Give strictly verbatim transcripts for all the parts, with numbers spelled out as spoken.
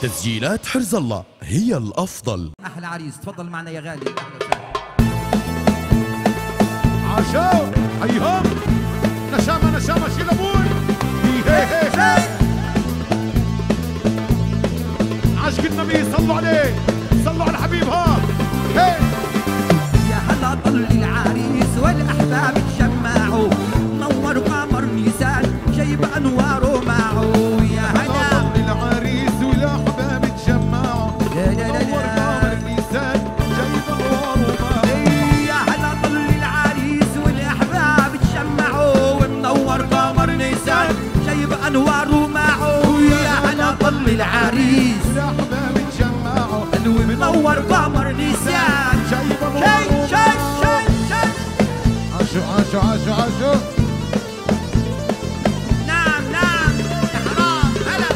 تسجيلات حرز الله هي الأفضل. أحلى عريس تفضل معنا يا غالي. عاشوا حيهم نشامة نشامة شيل أبوي هي هي هي عشق النبي صلوا عليه صلوا على الحبيب ها هي. يا هلا طل العريس والأحباب تجمعوا نور قمر نيسان جايب أنواره معه. يا هلا طل العريس والأحباب تجمعوا نور قمر نيسان جايب أنواره معه. يا هلا طل العريس والأحباب تجمعوا منور قمر نيسان جايب أنواره معه. يا هلا طل العريس والأحباب تجمعوا منور قمر نيسان جايب شاي أنواره شاي شاي شاي. عاشوا عاشوا عاشوا عاشوا نعم نعم يا حرام هلا.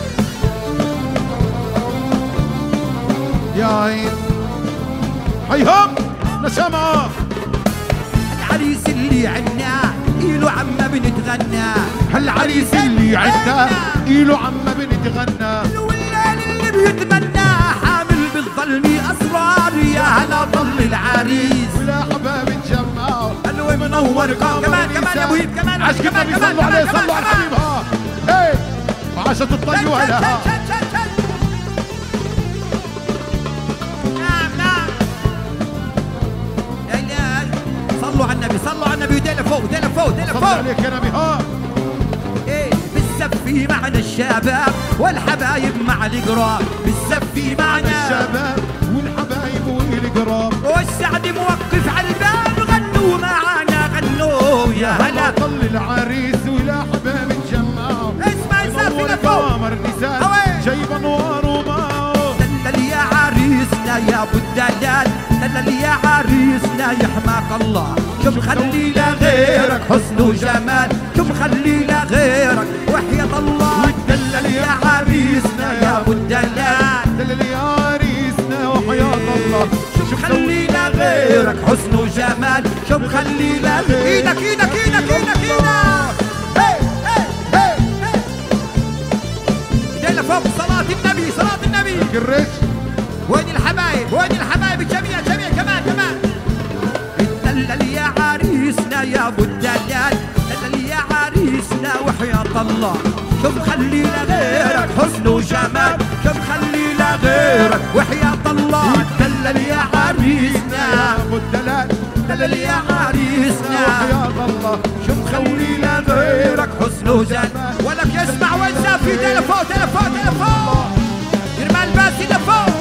يا عين حيهم نشامة. العريس اللي عنا إيلو عما بنتغنى. هالعريس اللي عنا إيلو عما بنتغنى. والليل اللي بيتمنى حامل بالظلم أسرار. يا هلا طل العريس ولا حباب تجمعوا الوي منور قمر كمان كمان يا ابو هيد كمان عشق كمان النبي كمان صلوا عليه كمان صلوا على كمان. الحبيب ها هي عاشت الطي وهلها. شد شد شد شد. نعم نعم يا إلهي. صلوا على النبي صلوا على النبي ودينا فوق ودينا فوق ودينا صلوا فوق. عليك يا نبي ها. ايه بالزفي معنا الشباب والحبايب مع القراب. بالزفي معنا الشباب والحبايب والقراب. والسعد موقف على الباب غنوا معنا غنوا. يا هلا طل العريس ولا حباب تجمعوا اسمع الزفي نور لفوق. قمر نسان أوي. جايب انوار وماء. دلل يا عريسنا يا ابو الدلال دلل يا عريسنا يحماك الله. شو مخلي لغيرك حسن وجمال شو مخلي لغيرك وحياة الله. دلل يا عريسنا يا ابو الدلال دلل يا عريسنا وحياة الله. شو مخلي لغيرك حسن وجمال شو مخلي لغيرك. ايدك ايدك ايدك ايدك ايدك. هي هي هي هي. ايدينا فوق صلاة النبي صلاة النبي. قرش وين الحبايب وين الحبايب الجميع الجميع كمان كمان. دلل يا عريسنا يا ابو الدلال دلل يا عريسنا وحياة الله. شو مخلي لغيرك حسن وجمال شو مخلي لغيرك وحياة الله. دلل يا عريسنا ابو الدلال دلل يا عريسنا وحياة الله. شو مخلي لغيرك حسن وجمال. ولك يسمع وين في تلفون تلفون تلفون. يرمى الباسي لفوق.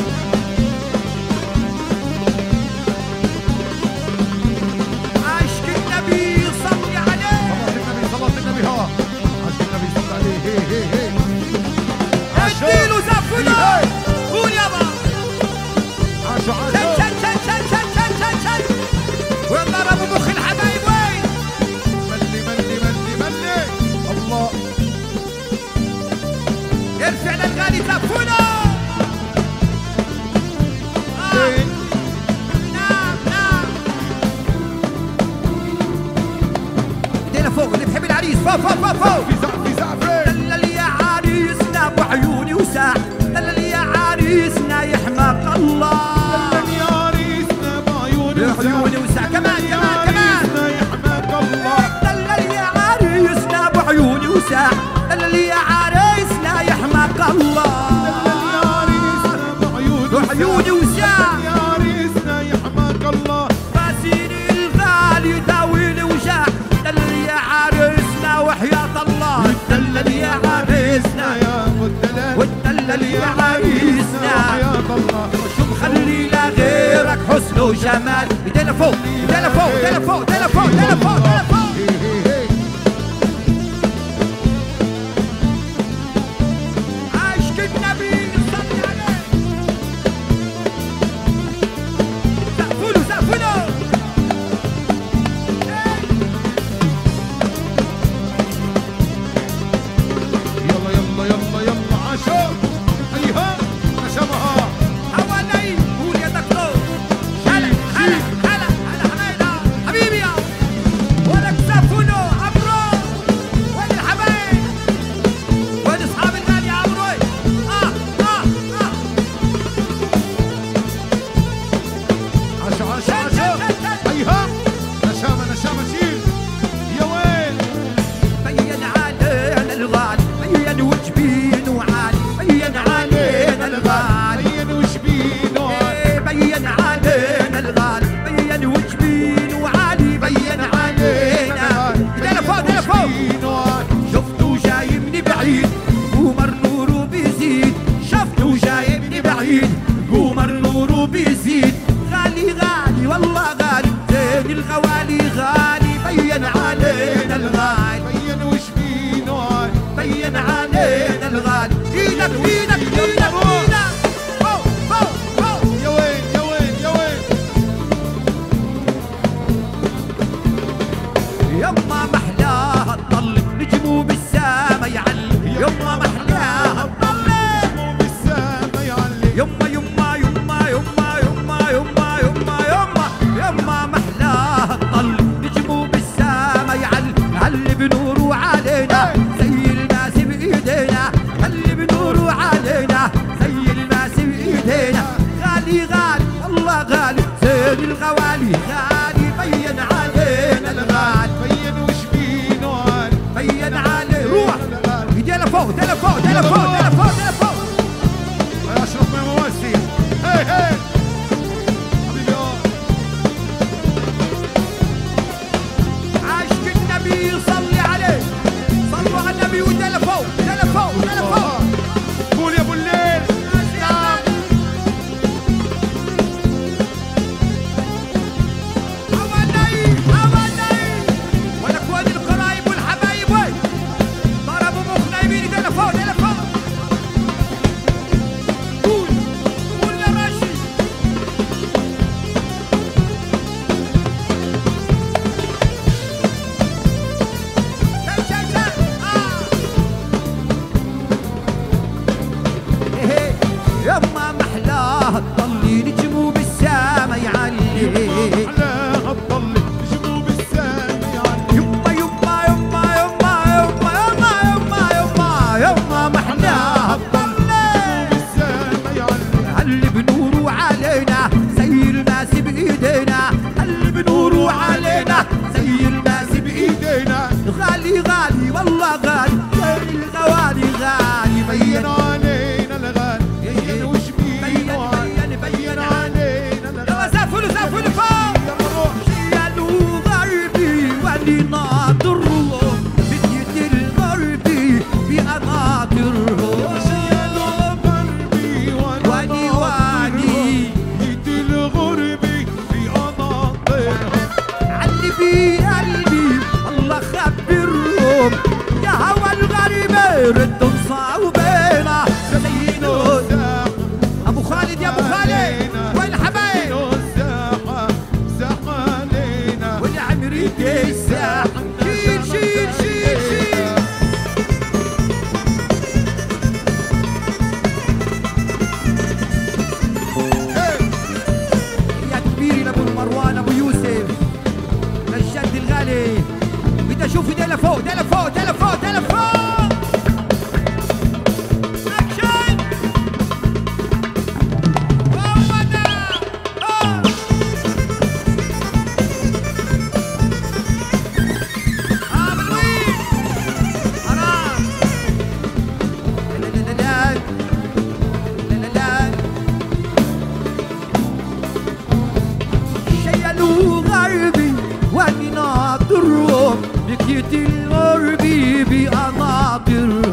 عشق النبي صلي عليه. صلاة النبي صلاة النبي ها عشق النبي صلى عليه هي هي هي. اديله زفنا قول يابا. عاشوا شن عاشوا شن شن شن شن شن شن شن. وين ضربوا مخ الحبايب وين. ملي ملي ملي ملي الله. ارفع للغالي زفنا. آه. نعم نعم. ايدينا فوق اللي بحب العريس فوق فوق فوق فوق. في زعف في زعف. دلل يا عريسنا بعيوني وساع دلل يا عريسنا يحماك الله. دلل يا عريسنا بعيوني وساع بعيوني وساع كمان كمان كمان. يحماك الله. دلل يا عريسنا بعيوني وساع دلل يا عريسنا يحماك الله. دلل يا عريسنا بعيوني بعيوني وساع يا عريسنا يحماك الله. باسيني الغالي داويني وجاع دلل يا عريسنا وحياة الله. دلل يا عريسنا يا ابو الدلال وتدلل يا عريسنا وحياة الله. شو مخلي لغيرك حسن وجمال. ايدينا فوق ايدينا فوق ايدينا فوق ايدينا فوق ايدينا فوق ايدينا فوق. هي هي هي. عاشق النبي صلي عليه. سقفوا سقفوا. يلا يلا يلا يلا عاشوا ايها نشمها. حوالي قول يا دكتور. هلا هلا هلا هلا حميدة حبيبي يما يما يما يما يما يما يما يما يما محلاه الطل نجمو بالسما يعل علي بنورو علينا زي الماس بايدينا علي بنورو علينا زي الماس بايدينا غالي غالي والله غالي زين الغوالي غالي بين علينا الغالي بين وش بينه عالي بين عليه روح ايدينا فوق ايدينا فوق ايدينا فوق ايدينا فوق ايدينا فوق يا اشرف من مواسي هي هي حبيبي عاشق النبي صلي عليه صلوا على النبي وايدينا فوق ايدينا فوق ايدينا فوق قول يا ابو الليل حوالي حوالي والاكوان القرايب والحبايب وين ضربوا مخنا يمين ايدينا فوق ايدينا فوق قول قول يا راشد شاي شاي شاي اه إيه يما محلاه تضلي نجمو بالسما يعلي محلاها تضل نجمو بالسما يعلي يما يما يما يما يما يما يما يما يما محلاها تضلي بالسما يعلي علي بنورو علينا زي الماس بايدينا علي بنورو علينا زي الماس بايدينا غالي غالي والله غالي زي الغوالي غالي بين بين علينا الغالي بين وش بينه عالي بين بين بين علينا الغالي يلا سافلوا سافلوا فوق يلا روح شيلوا غربي ولي ناطرهم بدية الغربي بأناطرهم شيلوا قلبي وادي وادي بيت الغربي في أناطرهم علي بقلبي الله خبرهم يا هوا الغريبة ردوا صعوبينا زينوا ابو خالد يا ابو خالد وين الحبايب الساحة ساحة علينا والعمريكي الساحة شيل شيل شيل شيل يا كبيري لابو مروان ابو يوسف للجد الغالي بدي اشوف ايدينا فوق ايدينا فوق ايدينا فوق ايدينا فوق اكشن هو ده آه. آه بالوين حرام لا لا لا لا لا لا لا شيلوا غربي واني ناطرهم بكيت الغربي بأناطرهم